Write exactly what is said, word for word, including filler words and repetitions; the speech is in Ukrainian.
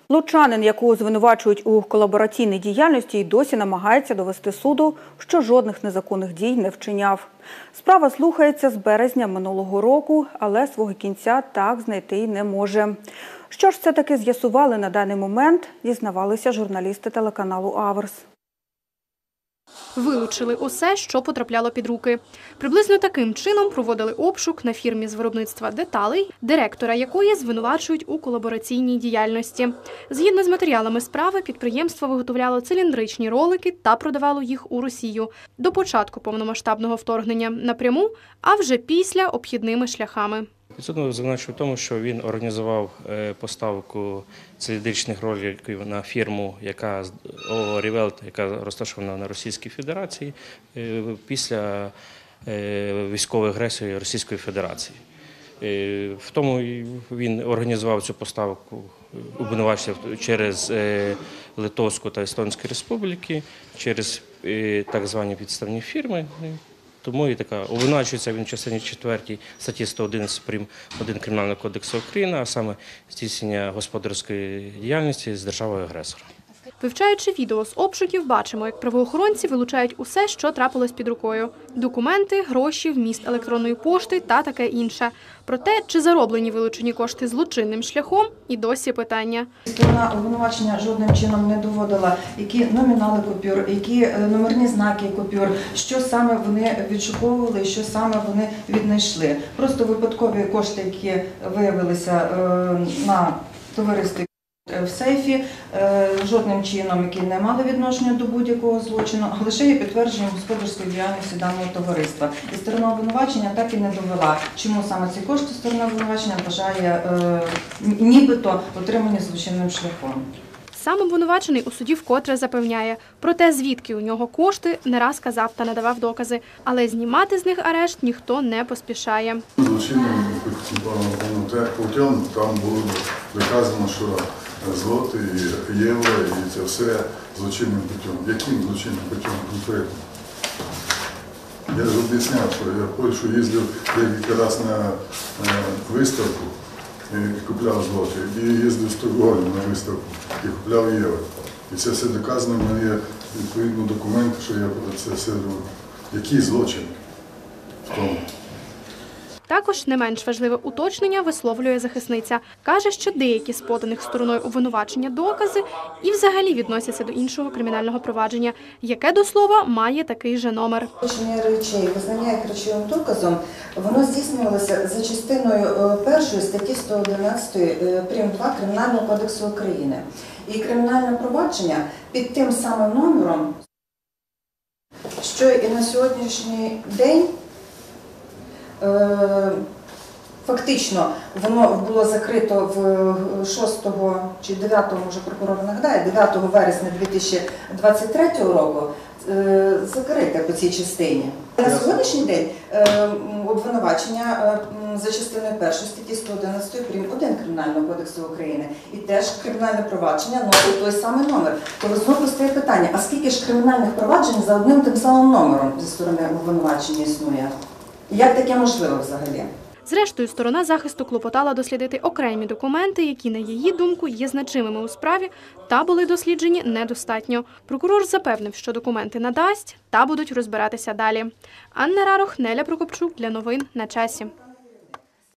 Лучанин, яку звинувачують у колабораційній діяльності, й досі намагається довести суду, що жодних незаконних дій не вчиняв. Справа слухається з березня минулого року, але свого кінця так знайти й не може. Що ж це таки з'ясували на даний момент, дізнавалися журналісти телеканалу «Аверс». Вилучили усе, що потрапляло під руки. Приблизно таким чином проводили обшук на фірмі з виробництва деталей, директора якої звинувачують у колабораційній діяльності. Згідно з матеріалами справи, підприємство виготовляло циліндричні ролики та продавало їх у Росію до початку повномасштабного вторгнення напряму, а вже після – обхідними шляхами. Підсудний звинувачує в тому, що він організував поставку циліндричних роликів на фірму, яка ООО «Рівелт», яка розташована на Російській Федерації, після військової агресії Російської Федерації. В тому він організував цю поставку, обвинувачив через Литовську та Естонську республіки, через так звані підставні фірми. Тому і така обвинувачується він в частині четвертій статті сто одинадцять прим. один Кримінального кодексу України, а саме здійснення господарської діяльності з державою-агресором. Вивчаючи відео з обшуків, бачимо, як правоохоронці вилучають усе, що трапилось під рукою. Документи, гроші, вміст електронної пошти та таке інше. Проте, чи зароблені вилучені кошти злочинним шляхом, і досі питання. Сторона обвинувачення жодним чином не доводила, які номінали купюр, які номерні знаки купюр, що саме вони відшуковували, що саме вони віднайшли. Просто випадкові кошти, які виявилися на товаристві в сейфі, жодним чином, які не мали відношення до будь-якого злочину, а лише є підтвердженням господарської діяльності даного товариства. І сторона обвинувачення так і не довела, чому саме ці кошти сторона обвинувачення вважає нібито отримані злочинним шляхом. Сам обвинувачений у суді вкотре запевняє. Про те, звідки у нього кошти, не раз казав та надавав докази. Але знімати з них арешт ніхто не поспішає. Злочинним путем там було доказано, що злоти, євро і це все злочинним путем. Яким злочинним путем конкретно? Я ж об'ясняв, що я в Польщу їздив декілька разів на виставку і купляв злоти, і їздив в Стокгольм на виставку і купляв євро. І це все доказано, в мене є відповідно документи, що я це все роблю. Які злочини в тому? Також не менш важливе уточнення висловлює захисниця. Каже, що деякі з поданих стороною обвинувачення докази і взагалі відносяться до іншого кримінального провадження, яке, до слова, має такий же номер. Вилучення речей визнання як речовим доказом, воно здійснювалося за частиною першої статті сто одинадцять прим. два Кримінального кодексу України. І кримінальне провадження під тим самим номером, що і на сьогоднішній день фактично воно було закрито в шостого чи дев'ятого, може прокурор нагадає, дев'ятого вересня дві тисячі двадцять третього року закрите по цій частині. На сьогоднішній день обвинувачення за частиною першої статті сто одинадцять прим. один Кримінального кодексу України і теж кримінальне провадження носить той самий номер. То знову стає питання, а скільки ж кримінальних проваджень за одним тим самим номером зі сторони обвинувачення існує? Як таке можливо взагалі? Зрештою, сторона захисту клопотала дослідити окремі документи, які, на її думку, є значимими у справі та були досліджені недостатньо. Прокурор запевнив, що документи надасть та будуть розбиратися далі. Анна Рарох, Неля Прокопчук для новин на часі.